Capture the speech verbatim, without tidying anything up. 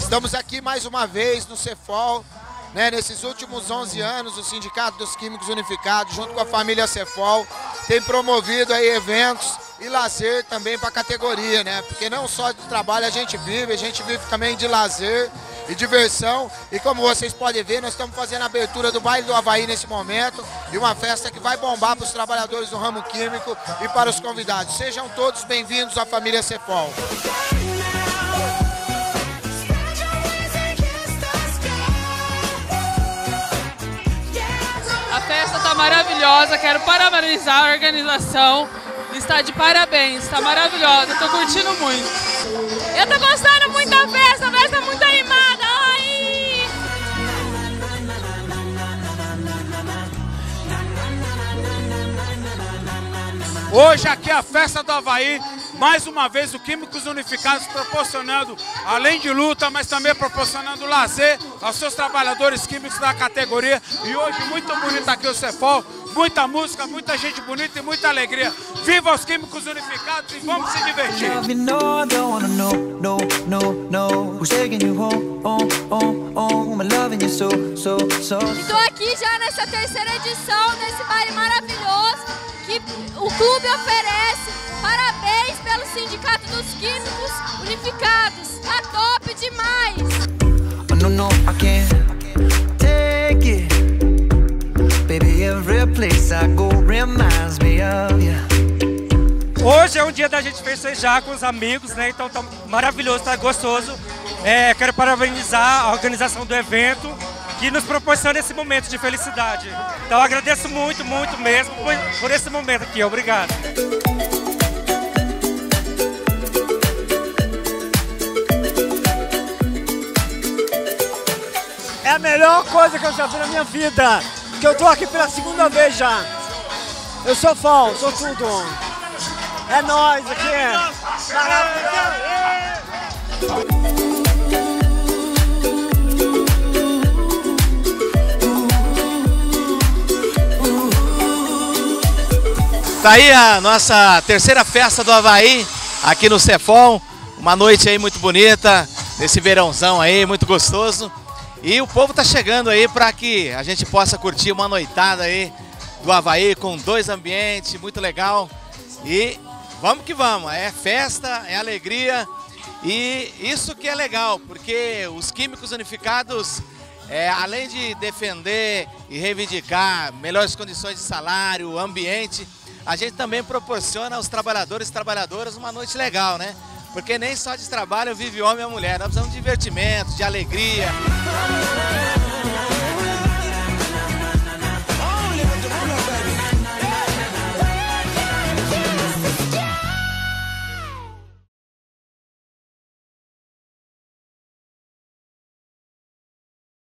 Estamos aqui mais uma vez no Cefol, né, nesses últimos onze anos, o Sindicato dos Químicos Unificados, junto com a família Cefol, tem promovido aí eventos e lazer também para a categoria, né? Porque não só de trabalho a gente vive, a gente vive também de lazer e diversão. E como vocês podem ver, nós estamos fazendo a abertura do Baile do Havaí nesse momento, e uma festa que vai bombar para os trabalhadores do ramo químico e para os convidados. Sejam todos bem-vindos à família Cefol. A festa está maravilhosa, quero parabenizar a organização, está de parabéns, está maravilhosa, estou curtindo muito. Eu estou gostando muito da festa, a festa é muito animada, aí! Hoje aqui é a festa do Havaí, mais uma vez o Químicos Unificados proporcionando, além de luta, mas também proporcionando lazer aos seus trabalhadores químicos da categoria. E hoje muito bonito aqui o Cefol, muita música, muita gente bonita e muita alegria. Viva os Químicos Unificados e vamos se divertir! Estou aqui já nessa terceira edição desse baile maravilhoso que o clube oferece. Parabéns pelo Sindicato dos Químicos Unificados. Tá top demais! No, no, I can't take it. Baby, every place I go reminds me of you. Hoje é um dia da gente festejar com os amigos, né? Então tá maravilhoso, tá gostoso. É, quero parabenizar a organização do evento que nos proporciona esse momento de felicidade. Então agradeço muito, muito mesmo por, por esse momento aqui. Obrigado. É a melhor coisa que eu já vi na minha vida, que eu tô aqui pela segunda vez já. Eu sou fã, sou tudo. É nóis aqui. Tá aí a nossa terceira festa do Havaí, aqui no Cefol. Uma noite aí muito bonita, nesse verãozão aí, muito gostoso. E o povo tá chegando aí para que a gente possa curtir uma noitada aí do Havaí com dois ambientes, muito legal. E vamos que vamos, é festa, é alegria e isso que é legal, porque os Químicos Unificados, é, além de defender e reivindicar melhores condições de salário, ambiente, a gente também proporciona aos trabalhadores e trabalhadoras uma noite legal, né? Porque nem só de trabalho vive o homem e a mulher, nós precisamos de divertimento, de alegria.